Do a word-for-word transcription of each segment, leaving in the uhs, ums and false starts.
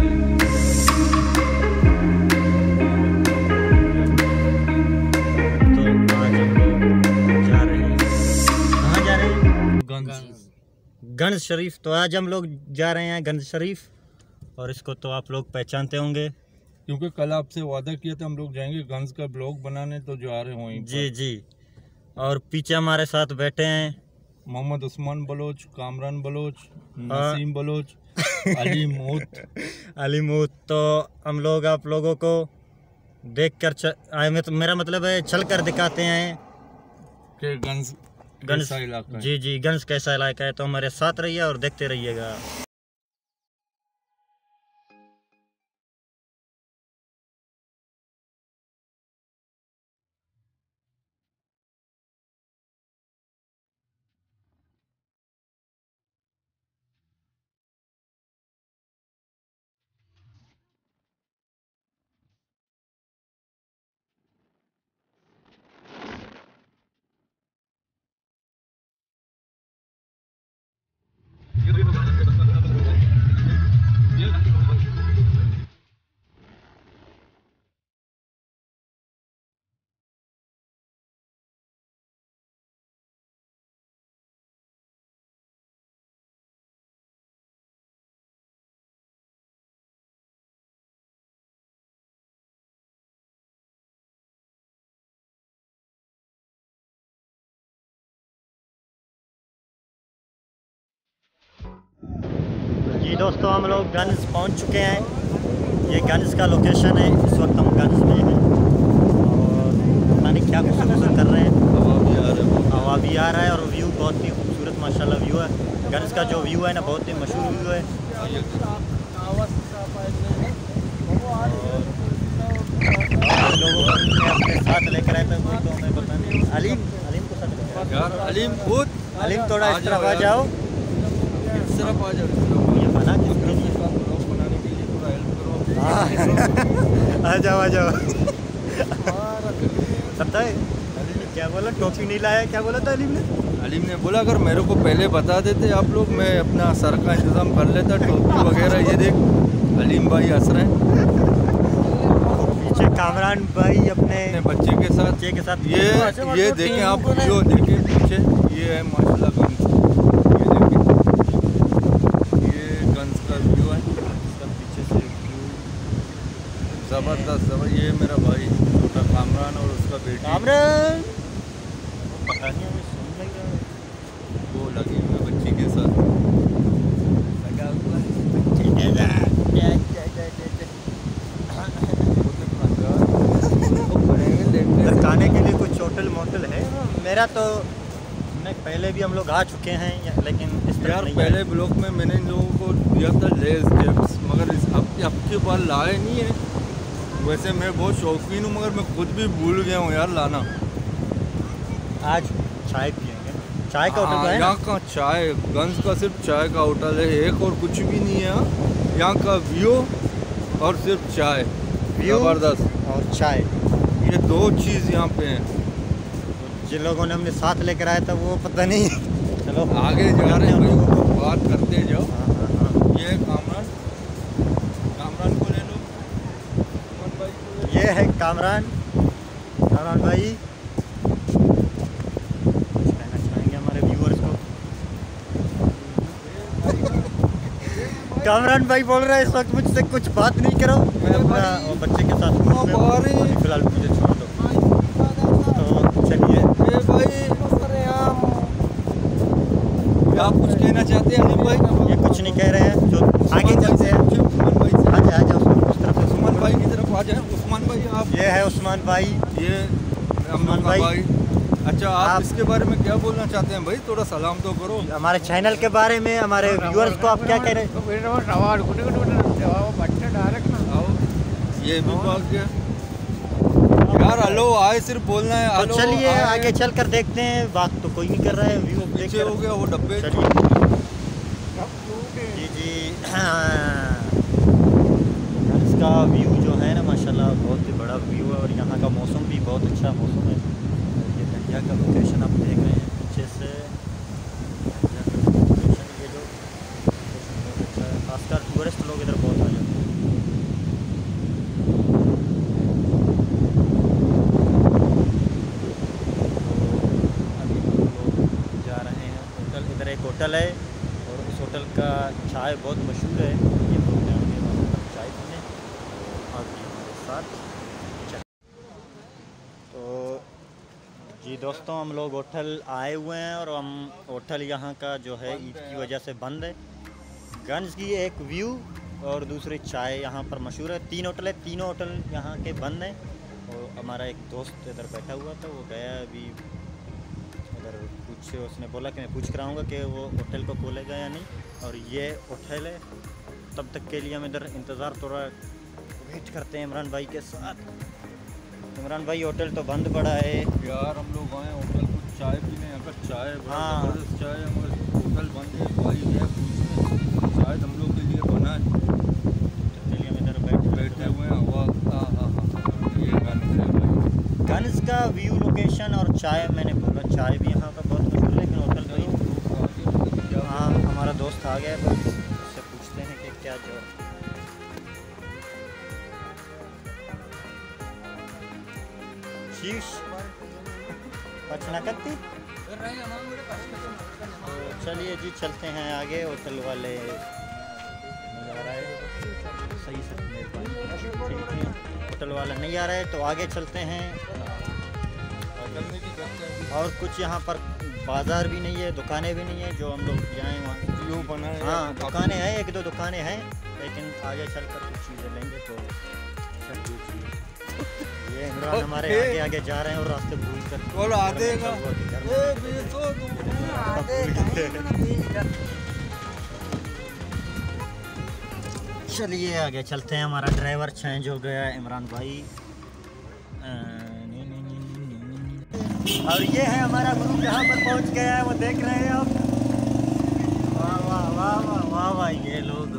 गंज शरीफ। तो आज हम लोग जा रहे हैं गंज शरीफ और इसको तो आप लोग पहचानते होंगे क्योंकि कल आपसे वादा किया था हम लोग जाएंगे गंज का ब्लॉग बनाने, तो जा रहे हैं जी जी। और पीछे हमारे साथ बैठे हैं मोहम्मद उस्मान बलोच, कामरान बलोच, नसीम बलोच, अली मूत अली मूत। तो हम लोग आप लोगों को देख कर च... तो मेरा मतलब है चल कर दिखाते हैं कि गंज गंज इलाका है। जी जी, गंज कैसा इलाका है। तो हमारे साथ रहिए और देखते रहिएगा। जी दोस्तों, हम लोग गंज पहुंच चुके हैं। ये गंज का लोकेशन है। इस वक्त हम गंज में हैं और पता नहीं क्या कुछ गुजर कर रहे हैं। हवा भी आ रहा है हवा भी आ रहा है और व्यू बहुत ही खूबसूरत माशाल्लाह व्यू है। गंज का जो व्यू है ना, बहुत ही मशहूर व्यू है। लोगों को अपने साथ लेकर आए थे, तो हमें पता नहीं। अलीम अलीम को साथ यार अलीम खुद अलीम थोड़ा इस तरफ आ जाओ, इस तरफ आ जाओ। ये बना किसके लिए? बनाने के लिए पूरा हेल्प करो। आ जाओ आ जाओ। पता है क्या बोला? टोपी नहीं लाया, क्या बोला था अलीम ने? अलीम ने बोला अगर मेरे को पहले बता देते आप लोग, मैं अपना सर का इंतजाम कर लेता, टोपी वगैरह। ये देख अलीम भाई हंस रहे हैं। पीछे कामरान भाई अपने अपने बच्चे के साथ बच्चे के साथ ये ये देखें आप, जो देखें पीछे, ये है माशाल्लाह गंज। जबरदस्त जबर। ये मेरा भाई छोटा कामरान और उसका बेटी कामरान। पता नहीं हमें सुन लग रहा है, वो लगे हुए बच्ची के साथ लगा हुआ बच्चे के साथ। खाने के लिए कुछ होटल मोटल है मेरा? तो मैं पहले भी हम लोग आ चुके हैं, लेकिन इस तरह यार पहले ब्लॉक में मैंने इन लोगों को दिया था लेस चिप्स, मगर इस अब आपके पास लाए नहीं है। वैसे मैं बहुत शौकीन हूँ, मगर मैं खुद भी भूल गया हूँ यार लाना। आज चाय पियेंगे। चाय का होटल है यहाँ का? चाय गंज का सिर्फ चाय का होटल है एक, और कुछ भी नहीं है यहाँ का। व्यू और सिर्फ चाय, जबरदस्त और चाय, ये दो चीज़ यहाँ पे हैं। जिन लोगों ने हमने साथ लेकर आया था वो पता नहीं। चलो आगे जा रहे हैं, बात करते जाओ। हाँ हाँ हाँ। ये कामरान कामरान को ले लो, भाई को ले। ये है कामरान कामरान भाई। कुछ कहना चाहेंगे हमारे व्यूअर्स को? कामरान भाई बोल रहा है इस वक्त मुझसे कुछ बात नहीं करो, मैं अपना बच्चे के साथ फिलहाल मुझे छोड़ दो। तो चलिए आप कुछ कहना चाहते हैं अलीम भाई? ये कुछ नहीं कह रहे हैं, जो आगे चलते हैं। आ जाए आ जाए उस तरफ, उस्मान भाई की तरफ आ जाए। उस्मान भाई आप, ये है उस्मान भाई, ये उस्मान भाई। भाई। अच्छा आप, आप इसके बारे में क्या बोलना चाहते हैं भाई? थोड़ा सलाम तो करो हमारे चैनल के बारे में, हमारे व्यूअर्स को आप क्या कह रहे हैं? ये भी बात क्या यार, हेलो आए सिर्फ बोलना है। तो चलिए आगे चल कर देखते हैं। बात तो कोई नहीं कर रहा है, व्यू पीछे हो गया वो डब्बे। चलिए जी जी। इसका व्यू जो है ना माशाल्लाह बहुत ही बड़ा व्यू है, और यहाँ का मौसम भी बहुत अच्छा मौसम है। ये दरिया का लोकेशन आप देख रहे हैं पीछे से, दरिया का लोकेशन ये जो बहुत अच्छा है। खासकर टूरिस्ट लोग इधर बहुत आ जाते हैं। चाय बहुत मशहूर है, ये लोग जाएंगे वहाँ पर चाय पीने और भी हमारे साथ चल। तो जी दोस्तों, हम लोग होटल आए हुए हैं और हम होटल यहाँ का जो है ईद की वजह से बंद है। गंज की एक व्यू और दूसरी चाय यहाँ पर मशहूर है। तीन होटल है, तीनों होटल यहाँ के बंद हैं। और हमारा एक दोस्त इधर बैठा हुआ था, वो गया अभी उधर, कुछ उसने बोला कि मैं पूछ कर आऊँगा कि वो होटल को खोलेगा या नहीं। और ये होटल है, तब तक के लिए हम इधर इंतज़ार थोड़ा वेट करते हैं इमरान भाई के साथ। इमरान भाई होटल तो बंद पड़ा है यार, हम लोग आए होटल कुछ चाय पीने, अगर चाय हाँ। जबरदस्त चाय है, मगर होटल बंद है। भाई है पूछने, शायद हम लोग के लिए बना है, तो चलिए हम इधर बैठे बैठे हुए हैं। हवा हाँ हाँ हाँ ये गंज है भाई। गंज का व्यू, लोकेशन और चाय, मैंने बोला चाय भी यहाँ का बहुत मशहूर है, लेकिन होटल तो ही। हाँ, हमारा दोस्त आ गया, बस उससे पूछते हैं कि क्या जो शीश पचना करती। तो चलिए जी, चलते हैं आगे। होटल वाले नहीं आ रहा है, सही से मेहरबानी, ठीक है। होटल वाला नहीं आ रहा है तो आगे चलते हैं। और कुछ यहाँ पर बाज़ार भी नहीं है, दुकानें भी नहीं है जो हम लोग जाएँ वहाँ। व्यू बना है। हाँ, दुकानें हैं, एक दो दुकानें हैं, लेकिन आगे चलकर कुछ चीज़ें लेंगे तो ये इमरान हमारे आगे आगे जा रहे हैं और रास्ते भूल कर और आधे का चलिए आगे चलते हैं। हमारा ड्राइवर चेंज हो गया है, इमरान भाई। और ये है हमारा ग्रुप यहाँ पर पहुँच गया है, वो देख रहे हैं आप। वाह वाह वाह वाह वाह वाह, ये लोग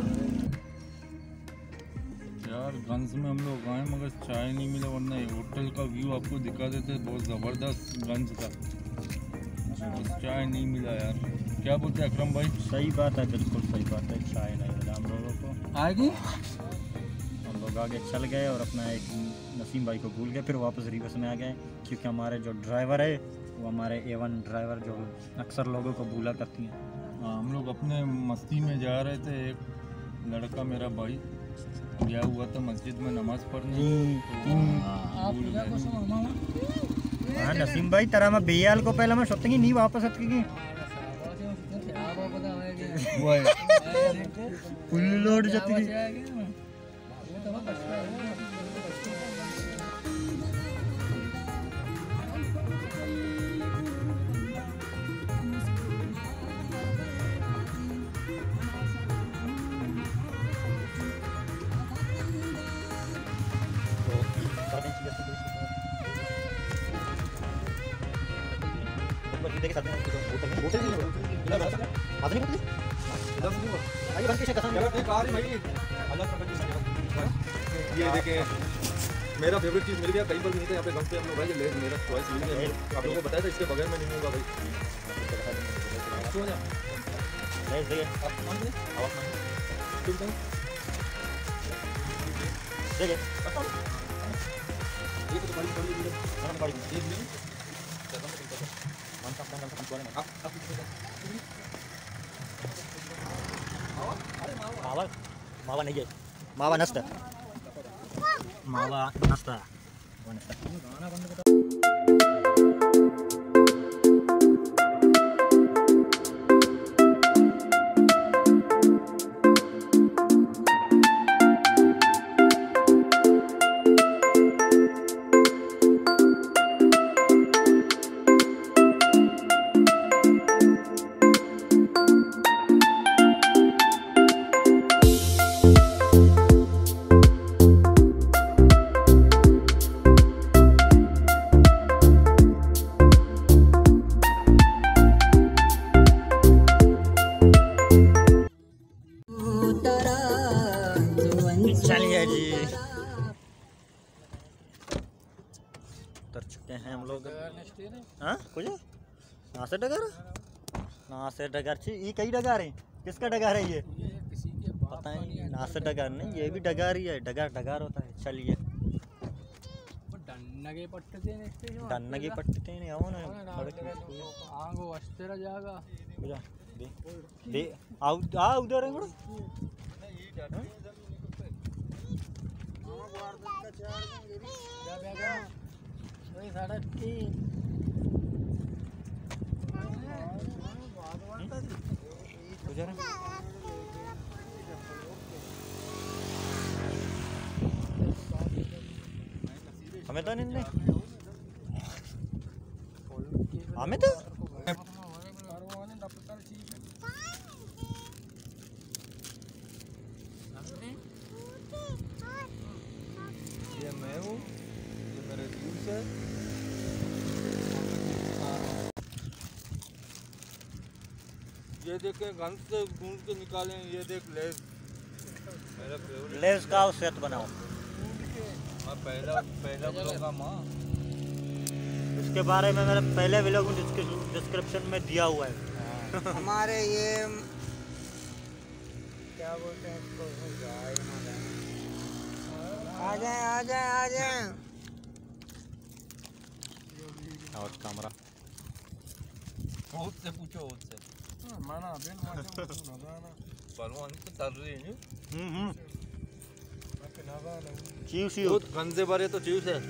यार गंज में हम लोग आए मगर चाय नहीं मिला, वरना होटल का व्यू आपको दिखा देते, बहुत ज़बरदस्त गंज का। बस चाय नहीं मिला यार, क्या बोलते हैं अकरम भाई? सही बात है, बिल्कुल सही बात है, चाय नहीं मिला हम लोगों को। आएगी हम लोग आगे चल गए और अपना एक नसीम भाई को भूल गए, फिर वापस रिवर्स में आ गए, क्योंकि हमारे जो ड्राइवर है वो हमारे ए वन ड्राइवर जो अक्सर लोगों को भूला करती हैं। हाँ, हम लोग अपने मस्ती में जा रहे थे, एक लड़का मेरा भाई गया हुआ था मस्जिद में नमाज पढ़ने, तो भूल गए। हाँ नसीम भाई, तेरा मैं बेयाल को पहले मैं सोचती नहीं वापस आती वो है फुल लोड जाती। ये देखें, मेरा फेवरेट चीज़ मिल गया, कहीं पर भी नहीं था यहाँ पे गंज पे हम लोग भाई, ले मेरा चॉइस मिल गया। आप लोगों को बताया था इसके बगैर में नहीं होगा भाई। मावा मावा नहीं है, मावा नस्त मावा नस्ता उतर चुके हैं हम लोग। हाँ कुछ कहाँ से डगर कहाँ से डगर छी ये कई डगर है, किसका डगर है ये पता नहीं। ना से डगर नहीं, ये भी डगर ही है, डगर डगर होता है। चलिए डन्नगे पट्टे डन्नगे पट्टे అవును आगो अष्टेरा जागा दे दे आओ आ उधर है बड़ा हमें तो नहीं हमें तो ये मैं हूँ, ये मेरे जूस है। ये देखें गन से ढूंढ के निकालें, ये देख लेस मेरा फेवरेट लेस का सेट बनाओ। हाँ पहला पहला ब्लॉग का माँ इसके बारे में मेरे पहले व्लॉग में डिस्क्रिप्शन में दिया हुआ है। हमारे ये क्या बोलते हैं इसको, आ जाए आ जाए आ जाए और कैमरा बहुत से पूछो बहुत से माना बिल माचो नगाना परवान तो तर रही है। हम्म हम्म चीव चीव बहुत गंदे बारे तो चीव से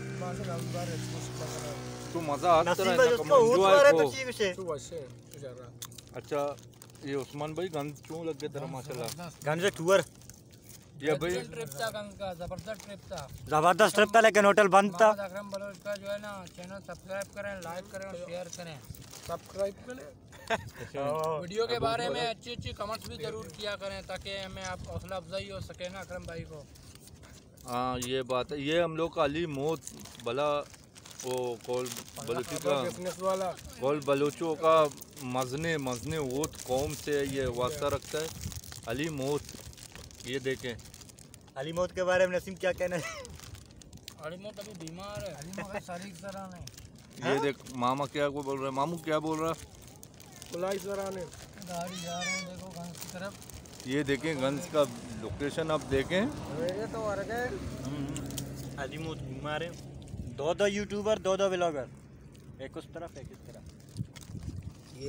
तू मजा आता नसीब है उसको ऊट मारे तो चीव से। अच्छा ये उस्मान भाई गंद क्यों लग गए तेरा माशाल्लाह गन से टूर ये भाई ट्रिप था गंज का, जबरदस्त ट्रिप था, जबरदस्त ट्रिप था लेकिन होटल बंद था। अकरम बलोच का जो है ना चैनल सब्सक्राइब करें, लाइक करें और शेयर करें। सब्सक्राइब करें वीडियो के बारे में अच्छी अच्छी कमेंट्स भी जरूर किया करें ताकि हमें आप हौसला अफजाई हो सके ना अकरम भाई को। हाँ ये बात है। ये हम लोग का अली मौत भला वो कौल बलूची का वाला कौल बलूचों का मजने मजने वोत कौम से ये वास्ता रखता है अली मौत। ये देखें अली मौत के बारे में नसीम क्या कहना है? अली मौत अभी बीमार है, अली मौत शरीक तरह नहीं। ये देख मामा क्या को बोल रहा है, मामू क्या बोल रहा है? बुलाई तरह ने गाड़ी जा रहे हैं देखो गंज की तरफ। ये देखें गंज का लोकेशन आप देखें। मेरे तो और गए अली मौत बीमार है। दो दो यूट्यूबर दो दो व्लॉगर, एक उस तरफ एक इस तरफ। ये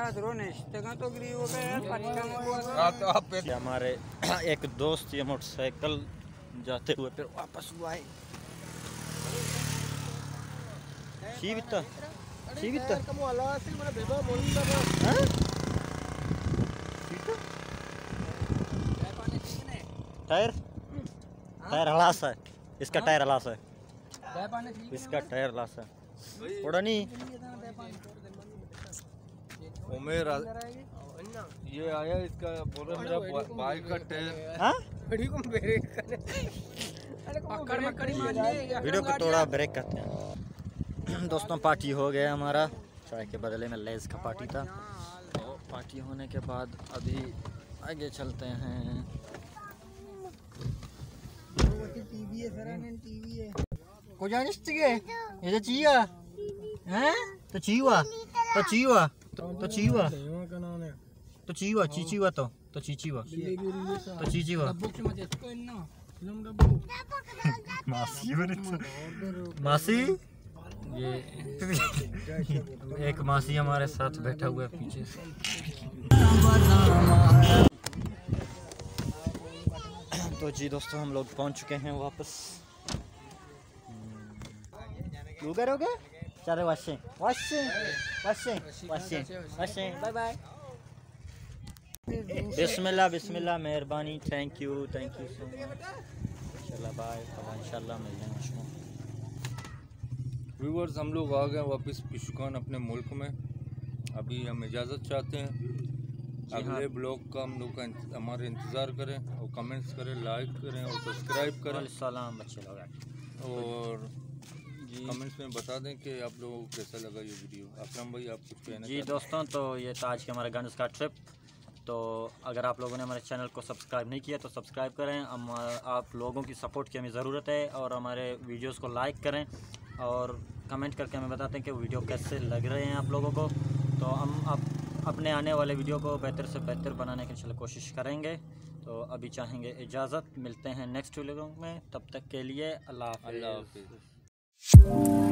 हमारे एक दोस्त ये मोटरसाइकिल जाते हुए फिर वापस हुआ है। शीविता शीविता टायर टायर हलास है, इसका टायर हलास है, इसका टायर हलास है। उड़ा नहीं उमेर ये आया इसका बोल रहा मेरा बाइक का टायर। हाँ वीडियो वीडियो को थोड़ा ब्रेक करते हैं। दोस्तों पार्टी हो गया हमारा, चाय के बदले में लेज़ का पार्टी था। तो पार्टी होने के बाद अभी आगे चलते हैं। को जानिस ये तो चिया हैं तो चीवा तो चीवा तो चीवा तो चीवा चीचीवा तो तो चीचीवा तो चीचीवा मासी मासी ये एक मासी हमारे साथ बैठा हुआ है पीछे से। तो जी दोस्तों हम लोग पहुंच चुके हैं वापस। उगर हो गए चलो washing washing washing washing washing bye bye. बिस्मिल्लाह बिस्मिल्लाह मेहरबानी thank you thank you so much. इंशाल्लाह बाय इंशाल्लाह मिल जाएंगे। व्यूअर्स हम लोग आ गए वापस पिशुकान अपने मुल्क में। अभी हम इजाज़त चाहते हैं। अगले ब्लॉग का हम लोग का हमारे इंतज़ार करें और कमेंट्स करें, लाइक करें और सब्सक्राइब करें। सलाम अच्छे लोग और कमेंट्स में बता दें कि आप लोगों को कैसा लगा ये वीडियो। अकरम भाई आप कुछ कहना जी दोस्तों, तो ये था आज के हमारे गन्स का ट्रिप। तो अगर आप लोगों ने हमारे चैनल को सब्सक्राइब नहीं किया तो सब्सक्राइब करें। हम आप लोगों की सपोर्ट की हमें ज़रूरत है और हमारे वीडियोस को लाइक करें और कमेंट करके हमें बताते हैं कि वीडियो कैसे लग रहे हैं आप लोगों को। तो हम अब अपने आने वाले वीडियो को बेहतर से बेहतर बनाने की इंशाल्लाह कोशिश करेंगे। तो अभी चाहेंगे इजाज़त, मिलते हैं नेक्स्ट वीडियो में। तब तक के लिए अल्लाह अल्लाह हाफ़िज़। हाफ़िज़।